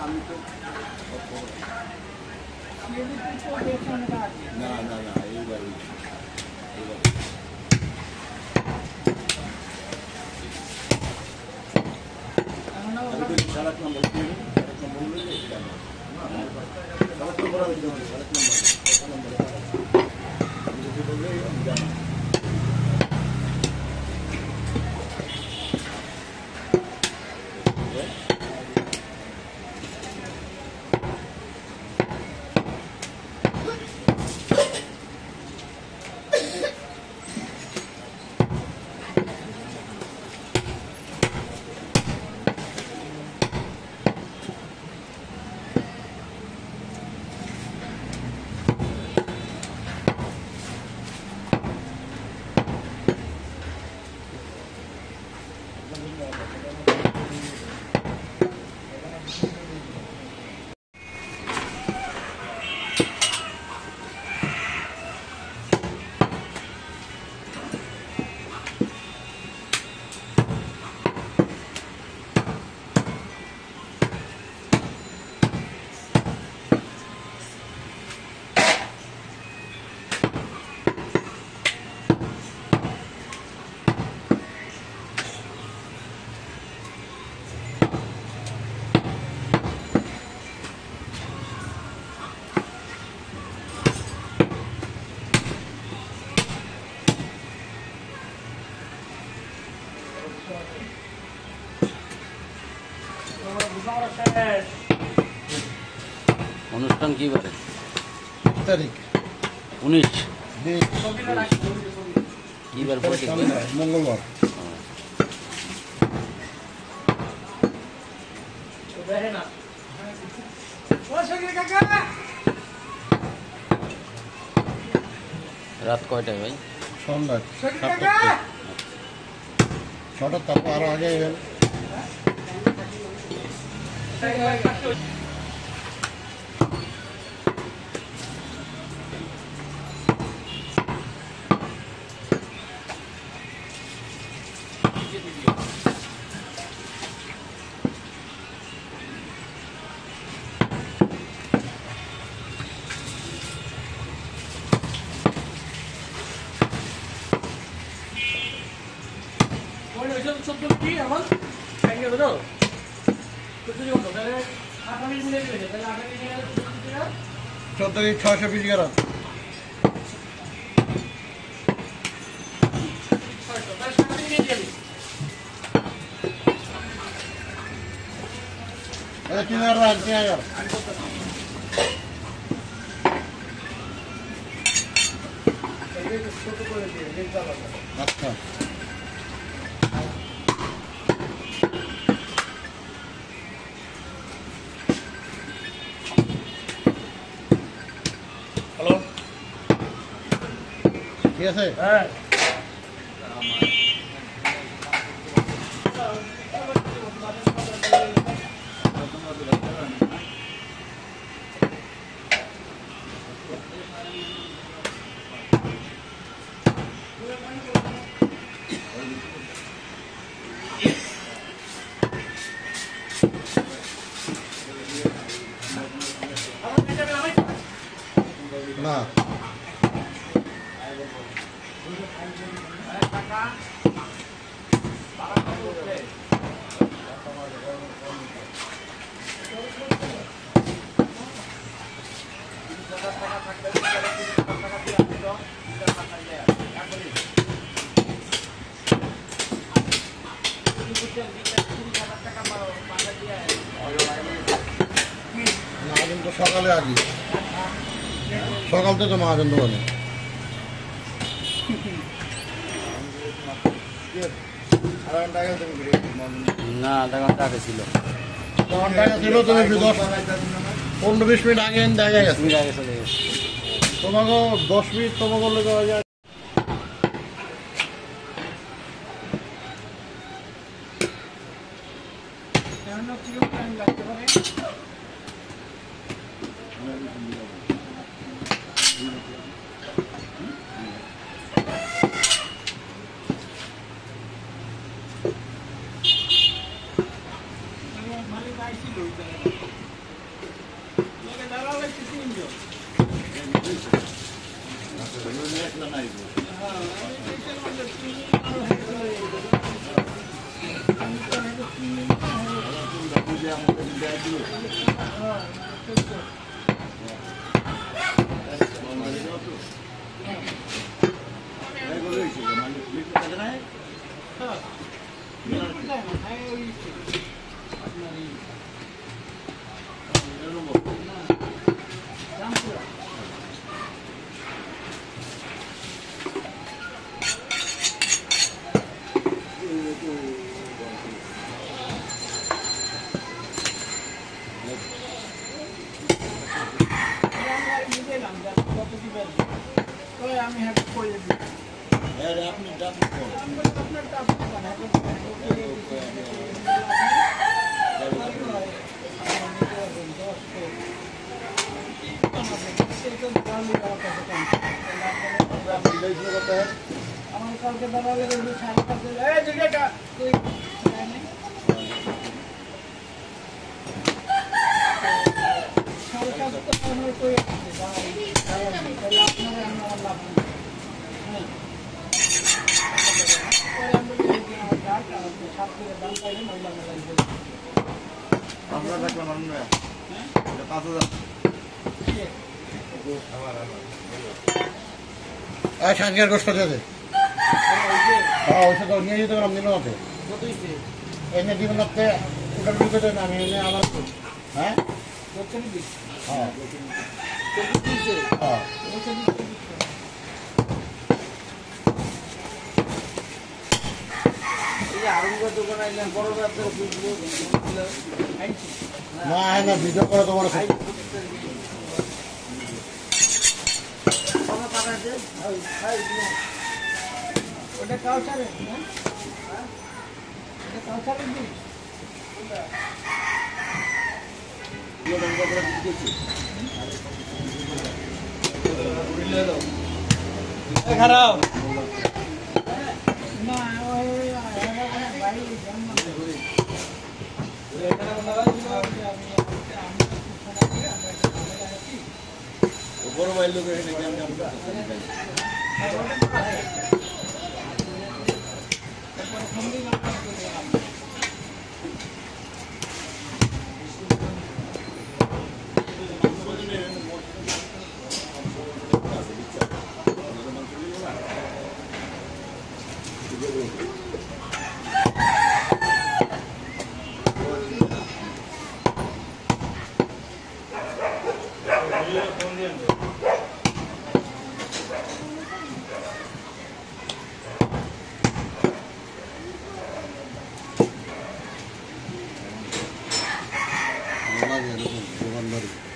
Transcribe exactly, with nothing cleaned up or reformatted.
না না না এইবার সারাক নম্বর সারাক নম্বর সারাক নম্বর সারাক নম্বর অনুষ্ঠান কি বারে? তারিখ উনিশ কি বার? মঙ্গলবার। রাত কয়টায় ভাই? সন্ধ্যা ছটা, তারপর আরো আগে গেল। চোদ্দ ছয়শো বিশ গ্রাম। তিন হাজার তিন হাজার আচ্ছা। হ্যালো, ঠিক আছে। হ্যাঁ না মহাজন তো সকালে আগে সকাল থেকে মহাজন দোকানে না আধা ঘন্টা আগে ছিল। ছিল তুমি দশ পনেরো বিশ মিনিট আগে দেখা গেছে আগে চলে গেছে। তোমাকে দশ মিনিট তোমাকে বললে দেওয়া যায়। আমি হ্যাপি করে দিই আপনি আমার কালকে দাঁড়ালে সাড়ে পাঁচ সাড়ে পাঁচ লাভ হ্যাঁ পাঁচ হাজার সাংকের গোষ্ঠ আছে হ্যাঁ ওইসব তো নিয়ে যেতে পারলাম দিন মতে এনে দিবেন ওটা বিকেটে আমি এনে আমার হ্যাঁ হ্যাঁ হ্যাঁ না না ভিডিও করে তোমার ওটা কাউসারে ওটা কাউসারে দিই খারাপ না ওই বাড়ি জন্ম বড় ভাই লোক এখানে দোকানদারি